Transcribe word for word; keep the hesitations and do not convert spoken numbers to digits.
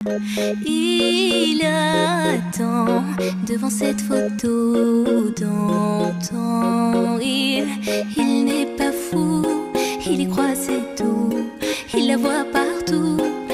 Il attend devant cette photo d'antan. Il, il n'est pas fou, il y croit, c'est tout. Il la voit partout,